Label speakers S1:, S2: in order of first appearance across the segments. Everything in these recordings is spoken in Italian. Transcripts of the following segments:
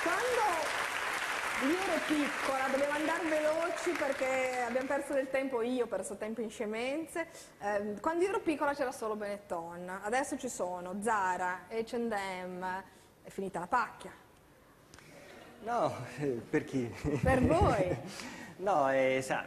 S1: Quando io ero piccola, dovevo andare veloci perché abbiamo perso del tempo, io ho perso tempo in scemenze. Quando io ero piccola c'era solo Benetton, adesso ci sono Zara, H&M, è finita la pacchia.
S2: No, per chi?
S1: Per voi?
S2: No, sa,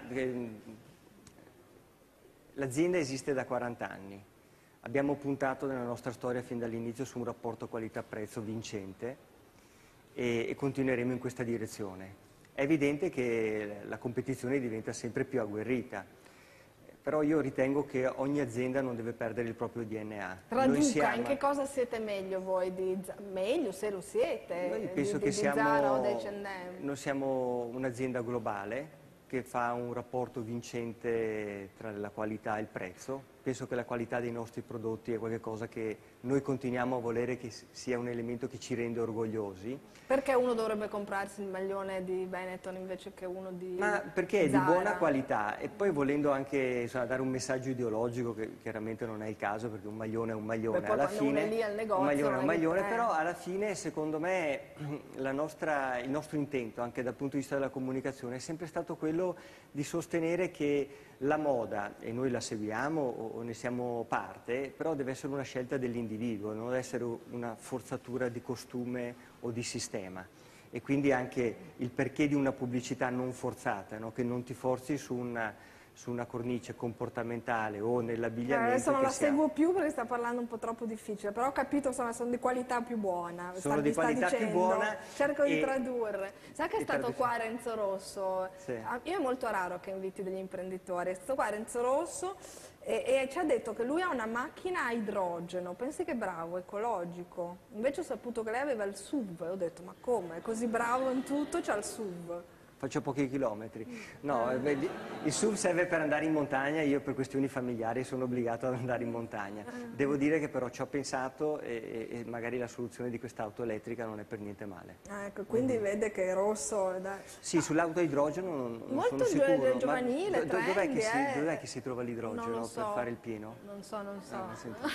S2: l'azienda esiste da 40 anni. Abbiamo puntato nella nostra storia fin dall'inizio su un rapporto qualità-prezzo vincente e continueremo in questa direzione. È evidente che la competizione diventa sempre più agguerrita, però io ritengo che ogni azienda non deve perdere il proprio DNA.
S1: Traduca, in che cosa siete meglio voi? Meglio se lo siete,
S2: Noi penso
S1: di
S2: che
S1: Zara o di H&M?
S2: noi siamo un'azienda globale che fa un rapporto vincente tra la qualità e il prezzo. Penso che la qualità dei nostri prodotti è qualcosa che noi continuiamo a volere che sia un elemento che ci rende orgogliosi.
S1: Perché uno dovrebbe comprarsi il maglione di Benetton invece che uno di
S2: Ma perché è di
S1: Zara?
S2: buona qualità e poi volendo anche insomma, dare un messaggio ideologico che chiaramente non è il caso perché un maglione è un maglione.
S1: Beh, poi
S2: alla
S1: quando
S2: fine,
S1: uno è lì al negozio,
S2: un maglione è un
S1: non è che-
S2: maglione, però alla fine secondo me il nostro intento anche dal punto di vista della comunicazione è sempre stato quello di sostenere che la moda, e noi la seguiamo o ne siamo parte, però deve essere una scelta dell'individuo, non deve essere una forzatura di costume o di sistema. E quindi anche il perché di una pubblicità non forzata, no? Che non ti forzi su una cornice comportamentale o nell'abbigliamento.
S1: Adesso non la seguo più perché sta parlando un po' troppo difficile, però ho capito insomma sono di qualità più buona.
S2: Sono di qualità più buona.
S1: Cerco di tradurre. Sa che è stato qua Renzo Rosso?
S2: Sì.
S1: Io è molto raro che inviti degli imprenditori, è stato qua Renzo Rosso e ci ha detto che lui ha una macchina a idrogeno, pensi che bravo, ecologico. Invece ho saputo che lei aveva il SUV e ho detto ma come, è così bravo in tutto, c'ha il SUV.
S2: Faccio pochi chilometri. No, il SUV serve per andare in montagna, io per questioni familiari sono obbligato ad andare in montagna. Devo dire che però ci ho pensato e magari la soluzione di quest'auto elettrica non è per niente male.
S1: Ecco, quindi vede che è rosso.
S2: Sì, sull'auto a idrogeno non
S1: Molto
S2: sono sicuro.
S1: giovanile,
S2: Dov'è che si trova l'idrogeno
S1: so.
S2: per fare il pieno?
S1: Non so.
S2: Senti.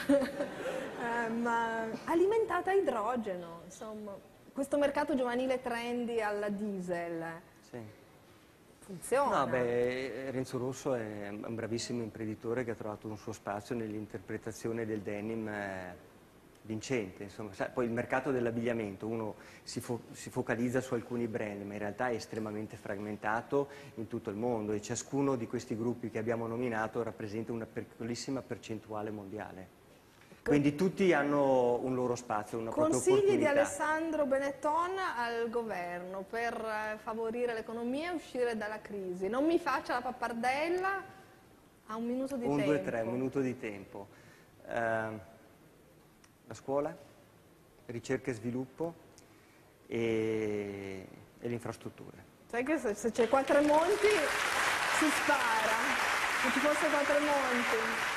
S1: Ma alimentata a idrogeno, insomma. Questo mercato giovanile trendy alla diesel.
S2: Sì.
S1: Funziona.
S2: No, beh, Renzo Rosso è un bravissimo imprenditore che ha trovato un suo spazio nell'interpretazione del denim vincente. Insomma, poi il mercato dell'abbigliamento, uno si focalizza su alcuni brand, ma in realtà è estremamente frammentato in tutto il mondo e ciascuno di questi gruppi che abbiamo nominato rappresenta una piccolissima percentuale mondiale. Quindi tutti hanno un loro spazio, una propria opportunità.
S1: Consigli di Alessandro Benetton al governo per favorire l'economia e uscire dalla crisi. Non mi faccia la pappardella, ha un minuto di tempo.
S2: 1, 2, 3, un minuto di tempo. La scuola, ricerca e sviluppo e le infrastrutture.
S1: Sai che se c'è qua Tremonti si spara, se ci fosse qua Tremonti.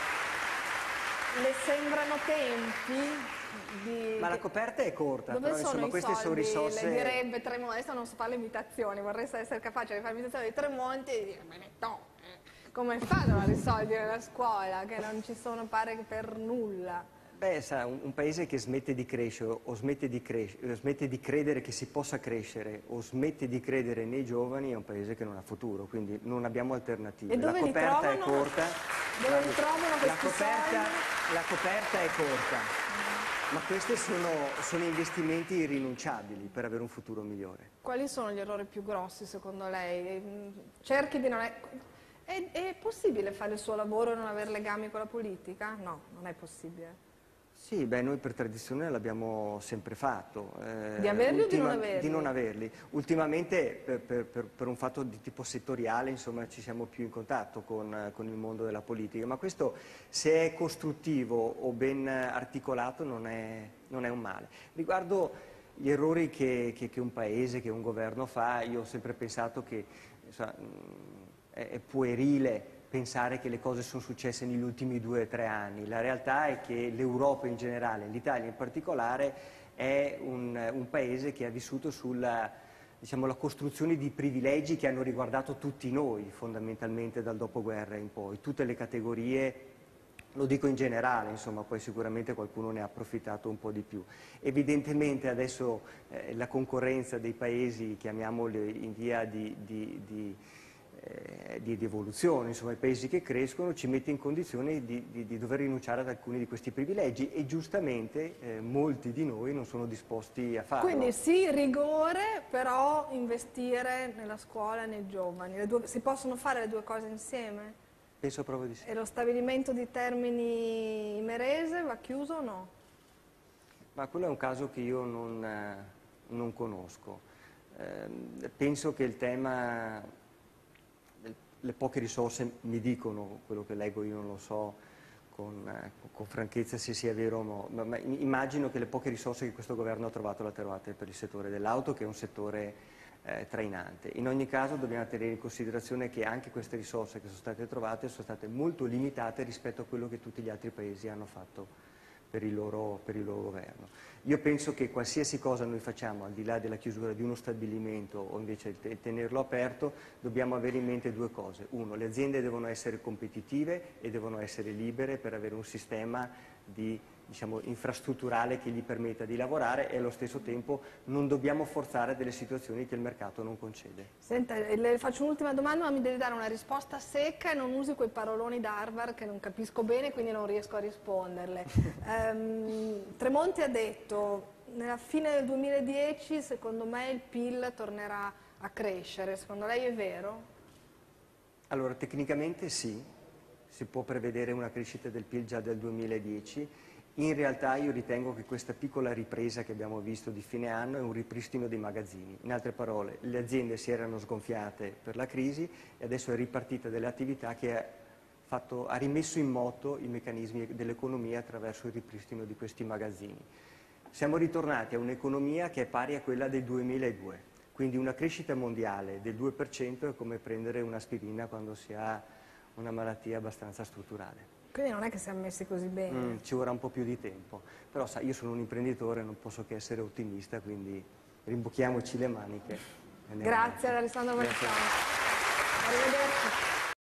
S1: Le sembrano tempi
S2: Ma la coperta è corta,
S1: dove
S2: però
S1: sono
S2: insomma
S1: i
S2: queste
S1: soldi?
S2: sono risorse.
S1: Le direbbe Tremonti, adesso non so fare le imitazioni, vorrei essere capace di fare l'imitazione di Tremonti e dire Benetton, come fanno a risolvere la scuola che non ci sono pare che per nulla?
S2: Beh, sa, un paese che smette di crescere o smette di credere che si possa crescere o smette di credere nei giovani è un paese che non ha futuro, quindi non abbiamo alternative.
S1: E dove
S2: La coperta è
S1: trovano?
S2: corta.
S1: Dove li trovano questi soldi?
S2: La coperta è corta, ma questi sono investimenti irrinunciabili per avere un futuro migliore.
S1: Quali sono gli errori più grossi secondo lei? Cerchi di non... È possibile fare il suo lavoro e non avere legami con la politica? No, non è possibile.
S2: Sì, beh, noi per tradizione l'abbiamo sempre fatto.
S1: Di averli o di non averli?
S2: Di non averli. Ultimamente, per un fatto di tipo settoriale, insomma, ci siamo più in contatto con il mondo della politica, ma questo, se è costruttivo o ben articolato, non è un male. Riguardo gli errori che un paese, che un governo fa, io ho sempre pensato che insomma, è puerile pensare che le cose sono successe negli ultimi 2 o 3 anni. La realtà è che l'Europa in generale, l'Italia in particolare, è un paese che ha vissuto sulla la costruzione di privilegi che hanno riguardato tutti noi, fondamentalmente dal dopoguerra in poi. Tutte le categorie Lo dico in generale, insomma, poi sicuramente qualcuno ne ha approfittato un po' di più. Evidentemente adesso la concorrenza dei paesi, chiamiamoli in via di evoluzione, insomma i paesi che crescono, ci mette in condizione di dover rinunciare ad alcuni di questi privilegi e giustamente molti di noi non sono disposti a farlo.
S1: Quindi sì, rigore, però investire nella scuola e nei giovani. Si possono fare le due cose insieme?
S2: Penso proprio di sì.
S1: E lo stabilimento di Termini Imerese va chiuso o no?
S2: Ma quello è un caso che io non conosco. Penso che il tema, le poche risorse mi dicono, quello che leggo io non lo so con franchezza se sia vero o no, ma immagino che le poche risorse che questo governo ha trovato le ha trovate per il settore dell'auto, che è un settore trainante. In ogni caso dobbiamo tenere in considerazione che anche queste risorse che sono state trovate sono state molto limitate rispetto a quello che tutti gli altri paesi hanno fatto per il loro governo. Io penso che qualsiasi cosa noi facciamo, al di là della chiusura di uno stabilimento o invece tenerlo aperto, dobbiamo avere in mente due cose. Uno, le aziende devono essere competitive e devono essere libere per avere un sistema infrastrutturale che gli permetta di lavorare e allo stesso tempo non dobbiamo forzare delle situazioni che il mercato non concede.
S1: Senta, le faccio un'ultima domanda, ma mi devi dare una risposta secca e non usi quei paroloni da Harvard che non capisco bene, quindi non riesco a risponderle. Tremonti ha detto, nella fine del 2010 secondo me il PIL tornerà a crescere, secondo lei è vero?
S2: Allora, tecnicamente sì, si può prevedere una crescita del PIL già del 2010. In realtà io ritengo che questa piccola ripresa che abbiamo visto di fine anno è un ripristino dei magazzini. In altre parole, le aziende si erano sgonfiate per la crisi e adesso è ripartita delle attività che ha rimesso in moto i meccanismi dell'economia attraverso il ripristino di questi magazzini. Siamo ritornati a un'economia che è pari a quella del 2002, quindi una crescita mondiale del 2% è come prendere un'aspirina quando si ha una malattia abbastanza strutturale.
S1: Quindi non è che siamo messi così bene.
S2: Ci vorrà un po' più di tempo, però sai, io sono un imprenditore, non posso che essere ottimista, quindi rimbocchiamoci le maniche.
S1: Grazie ad Alessandro Marzano. Arrivederci.